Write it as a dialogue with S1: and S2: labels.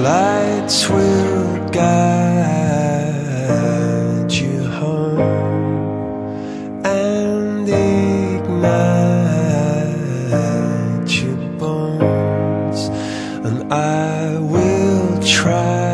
S1: lights will guide you home and ignite your bones, and I will try